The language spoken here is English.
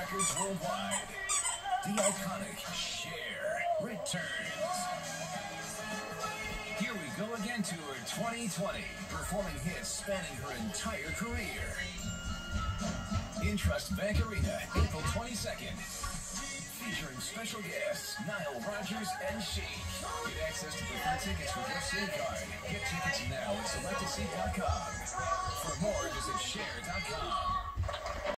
records worldwide. The iconic Cher returns. Here we go again tour 2020, performing hits spanning her entire career. In Trust Bank Arena, April 22nd. Featuring special guests, Nile Rodgers and Chic. Get access to preferred tickets with your SIM card. Get tickets now at selectedseat.com. For more, visit Cher.com.